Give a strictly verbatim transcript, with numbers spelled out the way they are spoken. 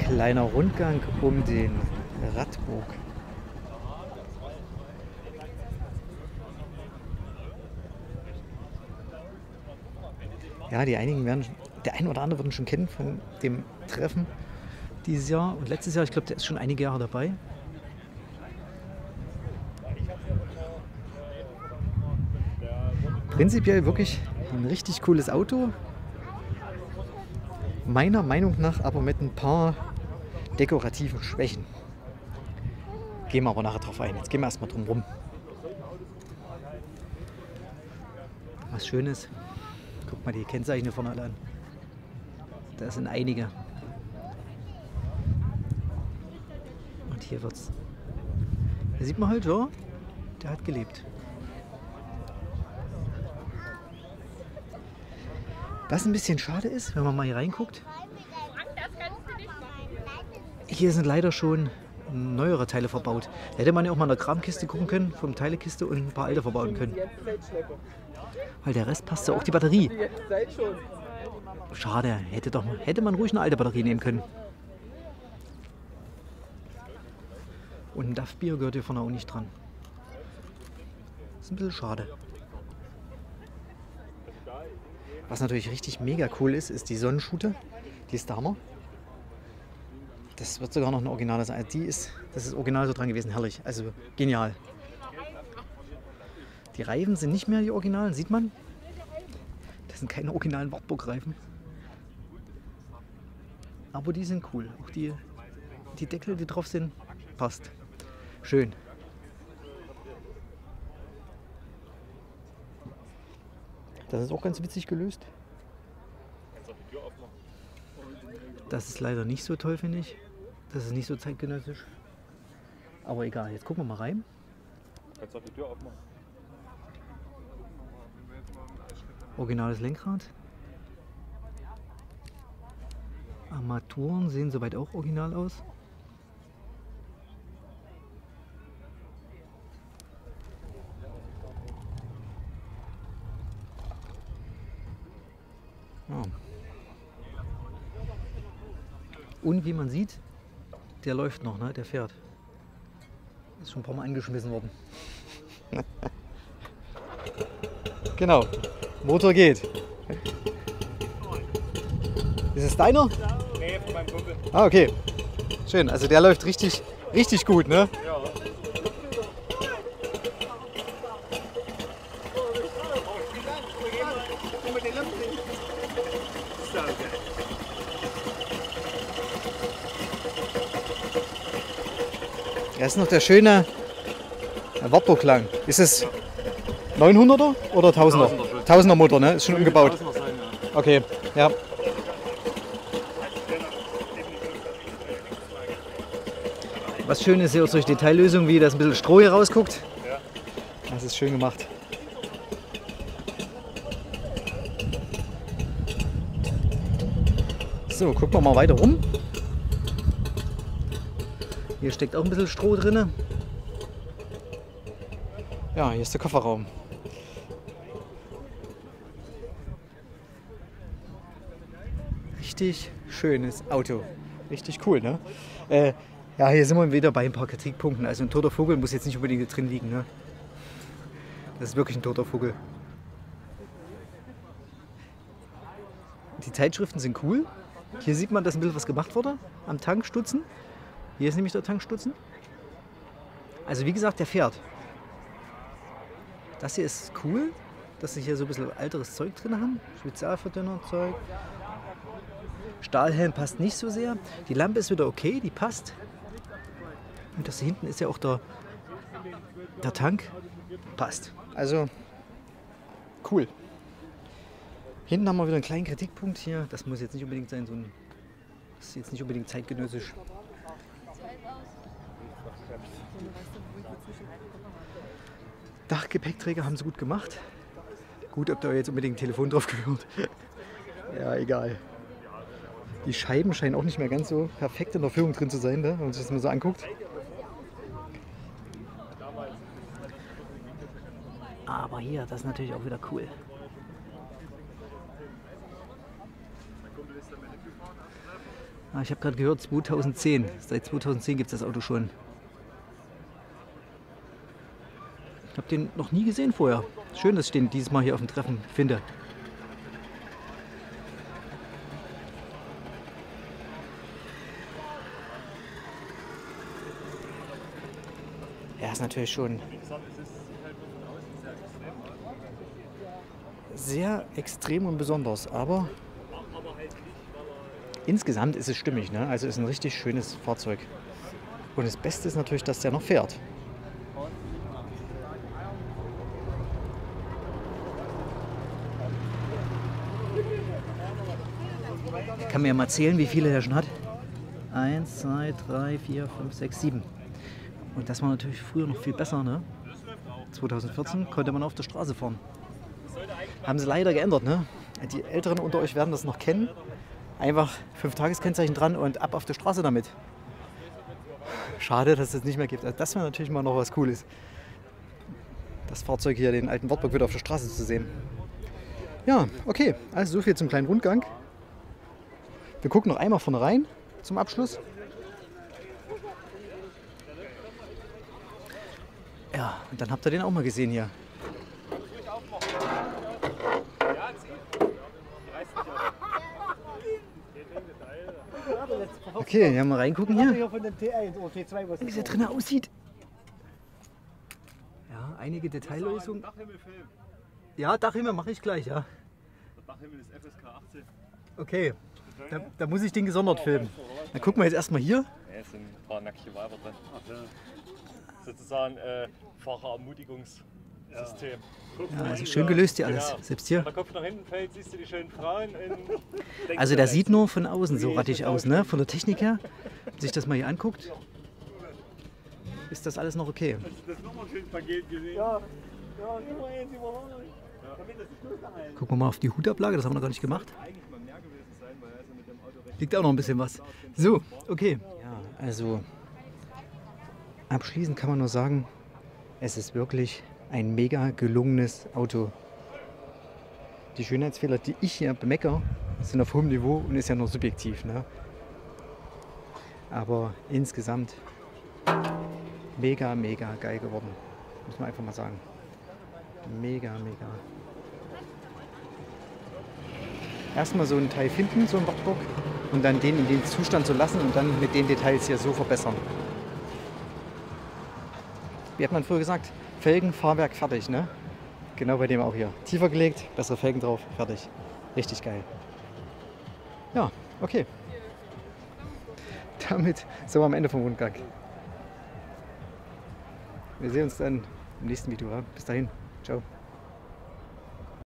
Kleiner Rundgang um den Radburg. Ja, die einigen werden, der ein oder andere wird ihn schon kennen von dem Treffen dieses Jahr und letztes Jahr. Ich glaube, der ist schon einige Jahre dabei. Prinzipiell wirklich ein richtig cooles Auto. Meiner Meinung nach aber mit ein paar dekorativen Schwächen. Gehen wir aber nachher drauf ein. Jetzt gehen wir erstmal drum rum. Was Schönes. Guck mal die Kennzeichen hier vorne alle an. Da sind einige. Und hier wird's. Da sieht man halt, ja, der hat gelebt. Was ein bisschen schade ist, wenn man mal hier reinguckt. Hier sind leider schon neuere Teile verbaut. Da hätte man ja auch mal in der Kramkiste gucken können, vom Teilekiste und ein paar alte verbauen können. Weil der Rest passt ja auch die Batterie. Schade, hätte, doch, hätte man ruhig eine alte Batterie nehmen können. Und ein D A F-Bier gehört hier vorne auch nicht dran. Das ist ein bisschen schade. Was natürlich richtig mega cool ist, ist die Sonnenschute. Die ist der Hammer. Das wird sogar noch ein Original sein. Die ist, das ist original so dran gewesen, herrlich. Also genial. Die Reifen sind nicht mehr die Originalen, sieht man. Das sind keine originalen Wartburg-Reifen. Aber die sind cool. Auch die, die Deckel, die drauf sind, passt. Schön. Das ist auch ganz witzig gelöst. Das ist leider nicht so toll, finde ich. Das ist nicht so zeitgenössisch. Aber egal, jetzt gucken wir mal rein. Kannst du die Tür aufmachen? Originales Lenkrad. Armaturen sehen soweit auch original aus. Ja. Und wie man sieht, der läuft noch, ne? Der fährt. Ist schon ein paar Mal angeschmissen worden. Genau, Motor geht. Ist es deiner? Nee, von meinem Kumpel. Ah, okay. Schön, also der läuft richtig, richtig gut, ne? Ja. Das ist noch der schöne Wartburg-Klang. Ist es neunhunderter oder tausender? tausender Motor, ne? Ist schon umgebaut. Okay, ja. Was schön ist hier auch durch Detaillösung, wie das ein bisschen Stroh hier rausguckt. Das ist schön gemacht. So, gucken wir mal weiter rum. Hier steckt auch ein bisschen Stroh drin. Ja, hier ist der Kofferraum. Richtig schönes Auto. Richtig cool, ne? Äh, ja, hier sind wir wieder bei ein paar Kritikpunkten. Also ein toter Vogel muss jetzt nicht unbedingt drin liegen, ne? Das ist wirklich ein toter Vogel. Die Zeitschriften sind cool. Hier sieht man, dass ein bisschen was gemacht wurde am Tankstutzen. Hier ist nämlich der Tankstutzen. Also wie gesagt, der fährt. Das hier ist cool, dass sie hier so ein bisschen älteres Zeug drin haben. Spezialverdünnerzeug. Stahlhelm passt nicht so sehr. Die Lampe ist wieder okay, die passt. Und das hier hinten ist ja auch der, der Tank. Passt. Also cool. Hinten haben wir wieder einen kleinen Kritikpunkt hier. Das muss jetzt nicht unbedingt sein, so ein, das ist jetzt nicht unbedingt zeitgenössisch. Dachgepäckträger haben sie gut gemacht. Gut, ob da jetzt unbedingt ein Telefon drauf gehört. Ja, egal. Die Scheiben scheinen auch nicht mehr ganz so perfekt in der Führung drin zu sein, ne? Wenn man sich das mal so anguckt. Aber hier, das ist natürlich auch wieder cool. Ah, ich habe gerade gehört, zweitausendzehn. Seit zweitausendzehn gibt es das Auto schon. Ich habe den noch nie gesehen vorher. Schön, dass ich den dieses Mal hier auf dem Treffen finde. Ja, ist natürlich schon sehr extrem und besonders, aber insgesamt ist es stimmig, ne? Also ist ein richtig schönes Fahrzeug. Und das Beste ist natürlich, dass der noch fährt. Ich kann mir ja mal zählen, wie viele der schon hat. Eins, zwei, drei, vier, fünf, sechs, sieben. Und das war natürlich früher noch viel besser, ne? zweitausendvierzehn konnte man auf der Straße fahren. Haben sie leider geändert, ne? Die Älteren unter euch werden das noch kennen. Einfach fünf Tageskennzeichen dran und ab auf die Straße damit. Schade, dass es das nicht mehr gibt. Also das wäre natürlich mal noch was Cooles. Das Fahrzeug hier, den alten Wartburg, wieder auf der Straße zu sehen. Ja, okay. Also so viel zum kleinen Rundgang. Wir gucken noch einmal vorne rein zum Abschluss. Ja, und dann habt ihr den auch mal gesehen hier. Okay, ja, mal reingucken hier, wie der drin aussieht. Ja, einige Detaillösungen. Ja, Dachhimmel mache ich gleich, ja. Dachhimmel ist F S K achtzehn. Okay, da, da muss ich den gesondert filmen. Dann gucken wir jetzt erstmal hier. Ja, es sind ein paar nackige Weiber drin. Sozusagen äh, Fahrerermutigungssystem. Ja, also schön gelöst hier alles, Genau. selbst hier. Wenn der Kopf nach hinten fällt, siehst du die schönen Frauen. In, Also der sieht nur von außen so rattig aus, ne? Von der Technik her. Wenn man sich das mal hier anguckt, ist das alles noch okay. Hast du das nochmal ein schönes Paket gesehen? Ja. Ja, super, jetzt überhaupt nicht. Gucken wir mal auf die Hutablage, das haben wir noch gar nicht gemacht. Liegt auch noch ein bisschen was. So, okay. Ja, also abschließend kann man nur sagen, es ist wirklich ein mega gelungenes Auto. Die Schönheitsfehler, die ich hier bemeckere, sind auf hohem Niveau und ist ja nur subjektiv, ne? Aber insgesamt mega, mega geil geworden. Muss man einfach mal sagen. Mega, mega. Erstmal so einen Teil finden, so einen Wartburg, und dann den in den Zustand zu lassen und dann mit den Details hier so verbessern. Wie hat man früher gesagt? Felgen, Fahrwerk, fertig, ne? Genau bei dem auch hier. Tiefer gelegt, bessere Felgen drauf, fertig. Richtig geil. Ja, okay. Damit sind wir am Ende vom Rundgang. Wir sehen uns dann im nächsten Video. Ja? Bis dahin. Ciao.